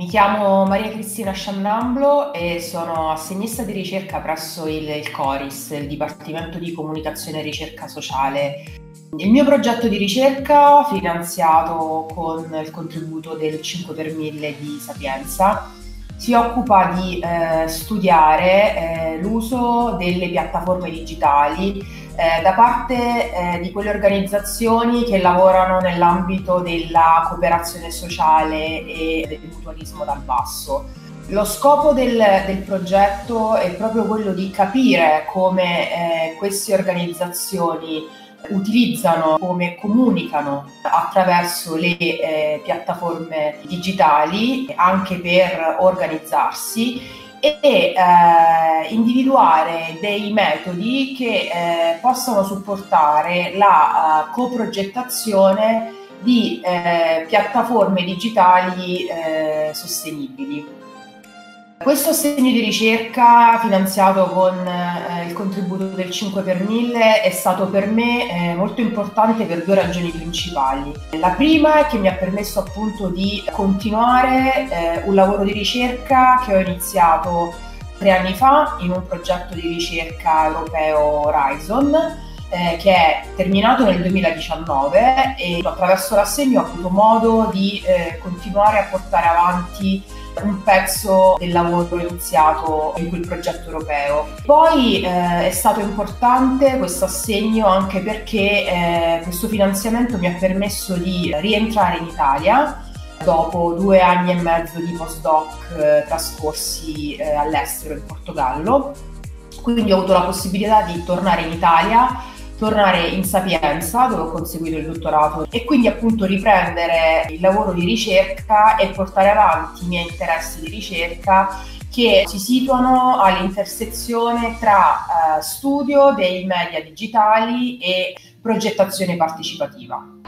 chiamo Maria Cristina Sciannamblo e sono assegnista di ricerca presso il CORIS, il Dipartimento di Comunicazione e Ricerca Sociale. Il mio progetto di ricerca, finanziato con il contributo del 5 per 1000 di Sapienza, si occupa di studiare l'uso delle piattaforme digitali da parte di quelle organizzazioni che lavorano nell'ambito della cooperazione sociale e del mutualismo dal basso. Lo scopo del progetto è proprio quello di capire come queste organizzazioni utilizzano, come comunicano attraverso le piattaforme digitali anche per organizzarsi e individuare dei metodi che possano supportare la coprogettazione di piattaforme digitali sostenibili. Questo assegno di ricerca, finanziato con il contributo del 5 per 1000, è stato per me molto importante per due ragioni principali. La prima è che mi ha permesso appunto di continuare un lavoro di ricerca che ho iniziato 3 anni fa in un progetto di ricerca europeo Horizon, che è terminato nel 2019 e attraverso l'assegno ho avuto modo di continuare a portare avanti un pezzo del lavoro iniziato in quel progetto europeo. Poi è stato importante questo assegno anche perché questo finanziamento mi ha permesso di rientrare in Italia dopo 2 anni e mezzo di postdoc trascorsi all'estero in Portogallo. Quindi ho avuto la possibilità di tornare in Italia, tornare in Sapienza, dove ho conseguito il dottorato, e quindi appunto riprendere il lavoro di ricerca e portare avanti i miei interessi di ricerca che si situano all'intersezione tra studio dei media digitali e progettazione partecipativa.